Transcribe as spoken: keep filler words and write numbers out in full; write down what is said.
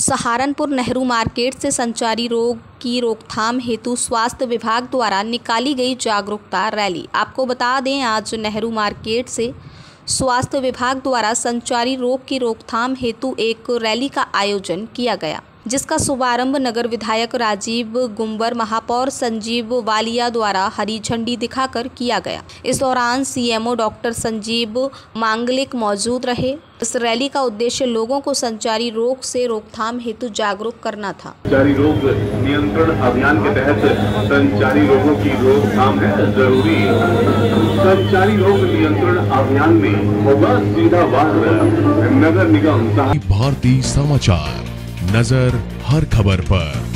Saharanpur Nehru market से संचारी रोग की रोकथाम हेतु स्वास्थ्य विभाग द्वारा निकाली गई जागरूकता रैली। आपको बता दें, आज नेहरू मार्केट से स्वास्थ्य विभाग द्वारा संचारी रोग की रोकथाम हेतु एक रैली का आयोजन किया गया, जिसका शुभारंभ नगर विधायक राजीव गुंबर, महापौर संजीव वालिया द्वारा हरी झंडी दिखाकर किया गया। इस दौरान सीएमओ डॉक्टर संजीव मांगलिक मौजूद रहे। इस रैली का उद्देश्य लोगों को संचारी रोग से रोकथाम हेतु जागरूक करना था। संचारी रोग नियंत्रण अभियान के तहत संचारी रोगों की रोकथाम है जरूरी। संचारी रोग नियंत्रण अभियान में होगा सीधा वार नगर निगम। भारतीय समाचार, नजर हर खबर पर।